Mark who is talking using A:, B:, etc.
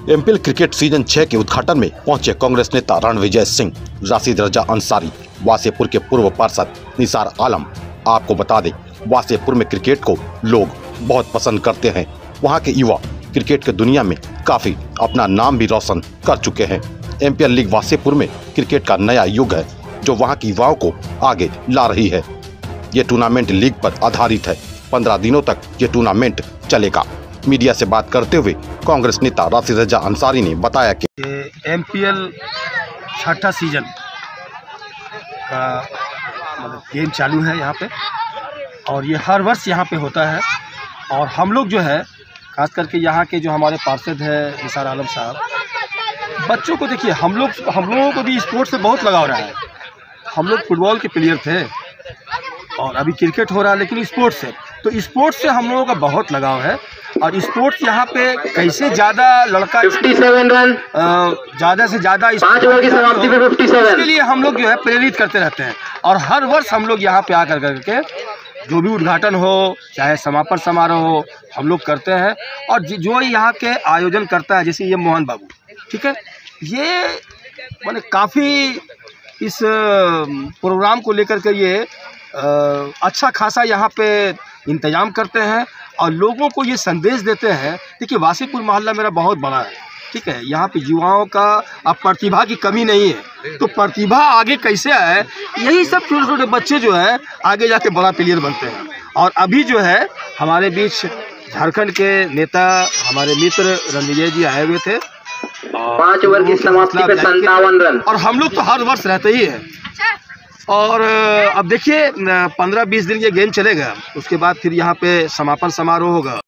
A: MPL cricket season 6 के उद्घाटन में पहुंचे कांग्रेस नेता रणविजय सिंह, राशिद रजा अंसारी, वासेपुर के पूर्व पार्षद निसार आलम। आपको बता दें, वासेपुर में क्रिकेट को लोग बहुत पसंद करते हैं। वहां के युवा क्रिकेट की दुनिया में काफी अपना नाम भी रोशन कर चुके हैं। एमपीएल लीग वासेपुर में क्रिकेट का नया युग है जो वहां के युवाओं को आगे ला रही है। ये टूर्नामेंट लीग पर आधारित है। 15 दिनों तक ये टूर्नामेंट चलेगा। मीडिया से बात करते हुए कांग्रेस नेता राशिद रजा अंसारी ने बताया कि
B: एमपीएल छठा सीजन का गेम चालू है यहाँ पे, और ये हर वर्ष यहाँ पे होता है। और हम लोग जो है खास करके यहाँ के जो हमारे पार्षद हैं निसार आलम साहब, बच्चों को देखिए, हम लोगों को भी स्पोर्ट्स से बहुत लगाव रहा है। हम लोग फुटबॉल के प्लेयर थे और अभी क्रिकेट हो रहा है, लेकिन स्पोर्ट्स से हम लोगों का बहुत लगाव है। और स्पोर्ट्स यहाँ पे कैसे ज़्यादा लड़का
C: 57 रन
B: ज़्यादा से ज़्यादा
C: 5 ओवर की समाप्ति पे 57,
B: इसके लिए हम लोग जो है प्रेरित करते रहते हैं। और हर वर्ष हम लोग यहाँ पे आकर करके जो भी उद्घाटन हो चाहे समापन समारोह हो, हम लोग करते हैं। और जो यहाँ के आयोजन करता है, जैसे ये मोहन बाबू, ठीक है, ये मैंने काफ़ी इस प्रोग्राम को लेकर के ये अच्छा खासा यहाँ पे इंतजाम करते हैं और लोगों को ये संदेश देते हैं। देखिए, वासेपुर मोहल्ला मेरा बहुत बड़ा है, ठीक है, यहाँ पे युवाओं का अब प्रतिभा की कमी नहीं है। तो प्रतिभा आगे कैसे आए, यही सब छोटे छोटे बच्चे जो है आगे जाके बड़ा प्लेयर बनते हैं। और अभी जो है हमारे बीच झारखंड के नेता हमारे मित्र रणविजय जी आए हुए थे।
C: 5 ओवर की समाप्ति पे 57 रन।
B: और हम लोग तो हर वर्ष रहते ही हैं। और अब देखिए 15-20 दिन ये गेम चलेगा, उसके बाद फिर यहाँ पे समापन समारोह होगा।